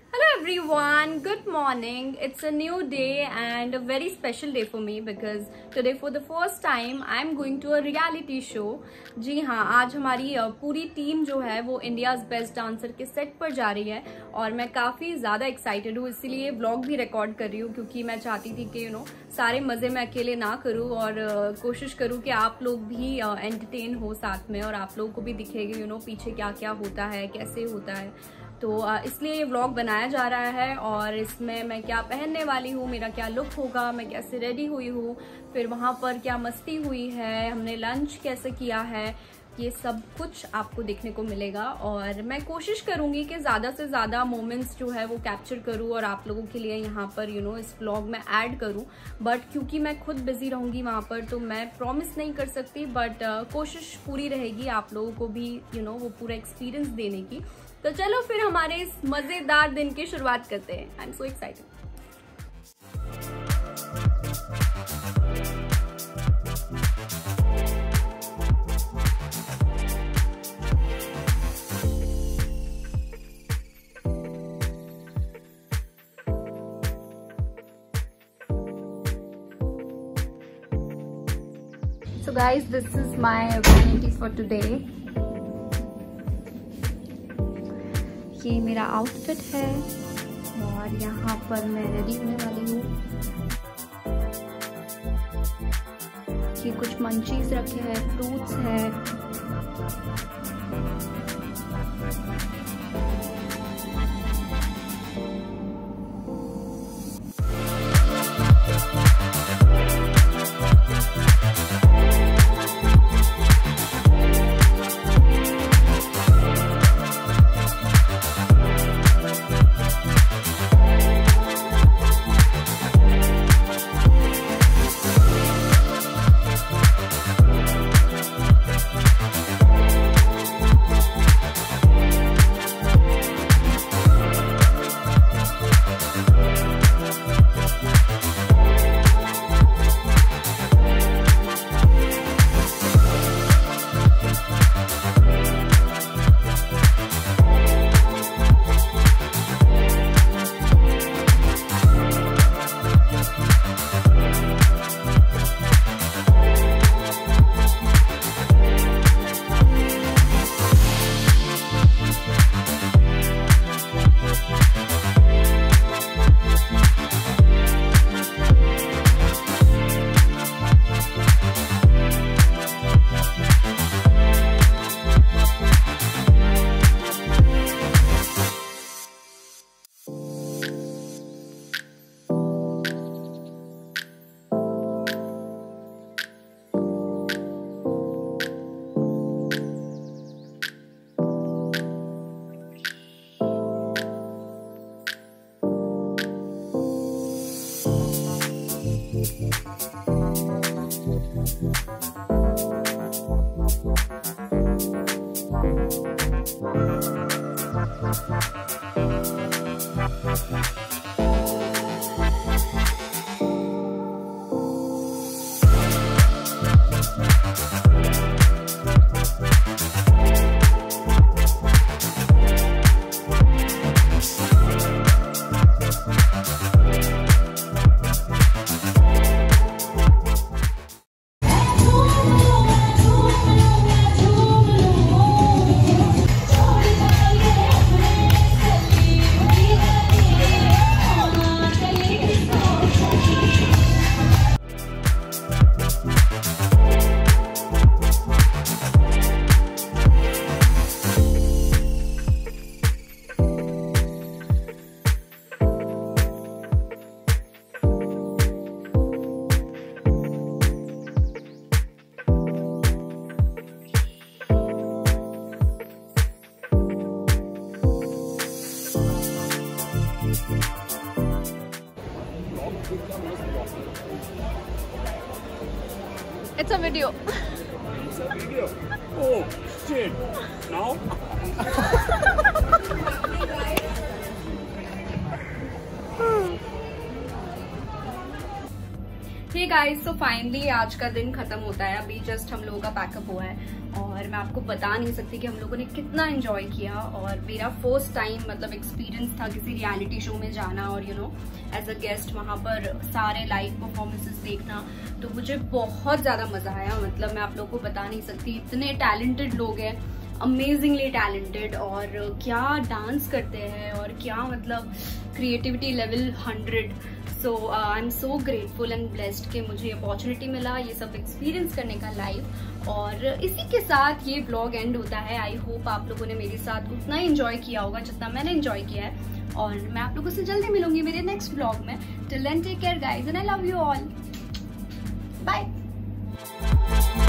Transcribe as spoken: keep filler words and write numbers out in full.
Hello everyone, good morning. It's a new day and a very special day for me because today for the first time I am going to a reality show. जी हाँ, आज हमारी पूरी team जो है वो India's best dancer के set पर जा रही है और मैं काफ़ी ज़्यादा एक्साइटेड हूँ, इसीलिए व्लॉग भी रिकॉर्ड कर रही हूँ क्योंकि मैं चाहती थी कि यू नो सारे मज़े मैं अकेले ना करूँ और uh, कोशिश करूँ कि आप लोग भी एंटरटेन uh, हो साथ में और आप लोगों को भी दिखेगा यू नो पीछे क्या क्या होता है, कैसे होता है। तो इसलिए ये व्लॉग बनाया जा रहा है और इसमें मैं क्या पहनने वाली हूँ, मेरा क्या लुक होगा, मैं कैसे रेडी हुई हूँ, फिर वहाँ पर क्या मस्ती हुई है, हमने लंच कैसे किया है, ये सब कुछ आपको देखने को मिलेगा। और मैं कोशिश करूँगी कि ज़्यादा से ज़्यादा मोमेंट्स जो है वो कैप्चर करूँ और आप लोगों के लिए यहाँ पर यू नो इस व्लॉग में ऐड करूँ। बट क्योंकि मैं खुद बिजी रहूँगी वहाँ पर तो मैं प्रॉमिस नहीं कर सकती, बट uh, कोशिश पूरी रहेगी आप लोगों को भी यू नो वो पूरा एक्सपीरियंस देने की। तो चलो फिर हमारे इस मजेदार दिन की शुरुआत करते हैं। I am so excited. So guys, this is my vanity for today. ये मेरा आउटफिट है और यहाँ पर मैं रेडी होने वाली हूँ। ये कुछ मंचीज रखे हैं, फ्रूट्स है। It's a video. It's a video. Oh shit! Now. Hey guys, so finally आज का दिन खत्म होता है। अभी जस्ट हम लोगों का पैकअप हुआ है और और मैं आपको बता नहीं सकती कि हम लोगों ने कितना एंजॉय किया। और मेरा फर्स्ट टाइम मतलब एक्सपीरियंस था किसी रियलिटी शो में जाना और you know as a guest वहाँ पर सारे लाइव परफॉर्मेंसेस देखना, तो मुझे बहुत ज़्यादा मज़ा आया। मतलब मैं आप लोगों को बता नहीं सकती, इतने टैलेंटेड लोग हैं, अमेजिंगली टैलेंटेड, और क्या डांस करते हैं और क्या मतलब creativity level hundred. So I am so grateful and blessed कि मुझे अपॉर्चुनिटी मिला ये सब एक्सपीरियंस करने का लाइव। और इसी के साथ ये ब्लॉग एंड होता है। आई होप आप लोगों ने मेरे साथ उतना ही एंजॉय किया होगा जितना मैंने एंजॉय किया है, और मैं आप लोगों से जल्दी मिलूंगी मेरे नेक्स्ट ब्लॉग में। Till then take care guys and I love you all, bye.